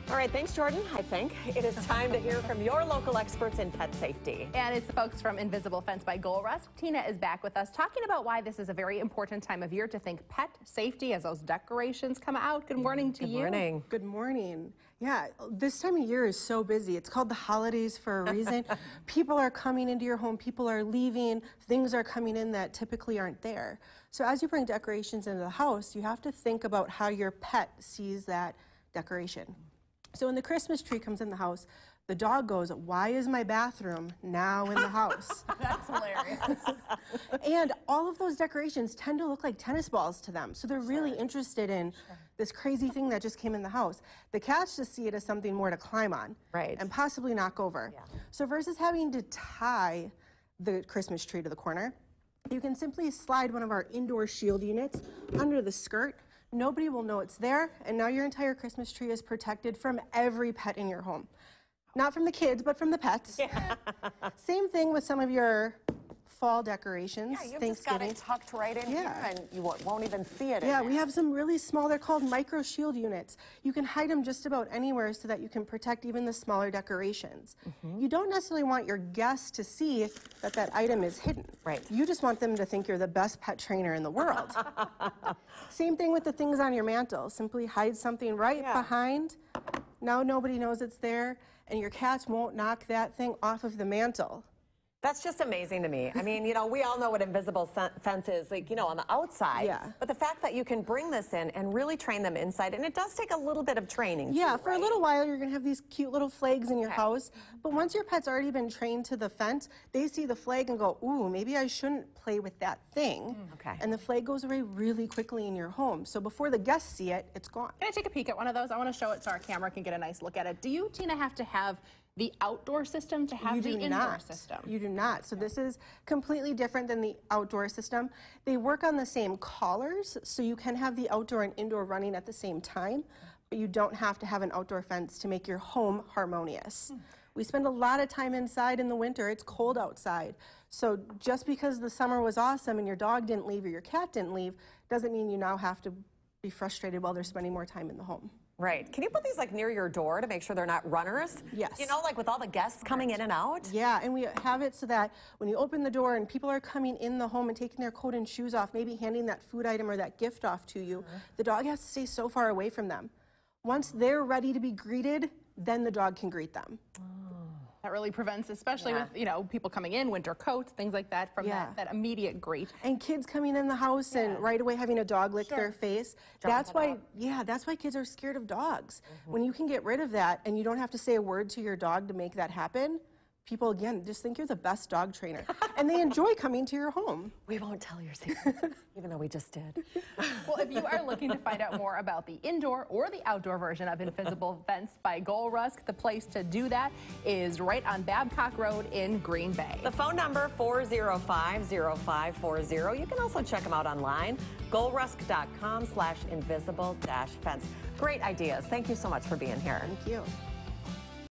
All right, thanks, Jordan. I think it is time to hear from your local experts in pet safety. And it's the folks from Invisible Fence by Goal Rusk. Tina is back with us talking about why this is a very important time of year to think pet safety as those decorations come out. Good morning to you. Good morning. Good morning. Yeah, this time of year is so busy. It's called the holidays for a reason. People are coming into your home, people are leaving, things are coming in that typically aren't there. So as you bring decorations into the house, you have to think about how your pet sees that decoration. So when the Christmas tree comes in the house, the dog goes, "Why is my bathroom now in the house?" That's hilarious. And all of those decorations tend to look like tennis balls to them. So they're really interested in this crazy thing that just came in the house. The cats just see it as something more to climb on and possibly knock over. Yeah. So versus having to tie the Christmas tree to the corner, you can simply slide one of our indoor shield units under the skirt. Nobody will know it's there, and now your entire Christmas tree is protected from every pet in your home. Not from the kids, but from the pets. Yeah. Same thing with some of your fall decorations. Yeah, you've just got it tucked right in here, and you won't even see it. Yeah, we have some really small, they're called micro shield units. You can hide them just about anywhere so that you can protect even the smaller decorations. You don't necessarily want your guests to see that that item is hidden. Right. You just want them to think you're the best pet trainer in the world. Same thing with the things on your mantle. Simply hide something right behind. Now nobody knows it's there, and your cats won't knock that thing off of the mantle. That's just amazing to me. I mean, you know, we all know what Invisible Fence is, like, you know, on the outside. Yeah. But the fact that you can bring this in and really train them inside, and it does take a little bit of training. Yeah, for a little while, you're going to have these cute little flags in your house. But once your pet's already been trained to the fence, they see the flag and go, "Ooh, maybe I shouldn't play with that thing." And the flag goes away really quickly in your home. So before the guests see it, it's gone. Can I take a peek at one of those? I want to show it so our camera can get a nice look at it. Do you, Tina, have to have the outdoor system to have the indoor system? You do not. So this is completely different than the outdoor system. They work on the same collars, so you can have the outdoor and indoor running at the same time, but you don't have to have an outdoor fence to make your home harmonious. We spend a lot of time inside in the winter. It's cold outside. So just because the summer was awesome and your dog didn't leave or your cat didn't leave, doesn't mean you now have to be frustrated while they're spending more time in the home. Right. Can you put these like near your door to make sure they're not runners? Yes. You know, like with all the guests coming in and out? Yeah, and we have it so that when you open the door and people are coming in the home and taking their coat and shoes off, maybe handing that food item or that gift off to you, the dog has to stay so far away from them. Once they're ready to be greeted, then the dog can greet them. That really prevents, especially with, you know, people coming in, winter coats, things like that, from that immediate greet. And kids coming in the house and right away having a dog lick their face. That's why kids are scared of dogs. When you can get rid of that and you don't have to say a word to your dog to make that happen, people, again, just think you're the best dog trainer. And they enjoy coming to your home. We won't tell your secrets, even though we just did. Well, if you are looking to find out more about the indoor or the outdoor version of Invisible Fence by Goal Rusk, the place to do that is right on Babcock Road in Green Bay. The phone number, 405-0540. You can also check them out online, goalrusk.com/invisible-fence. Great ideas. Thank you so much for being here. Thank you.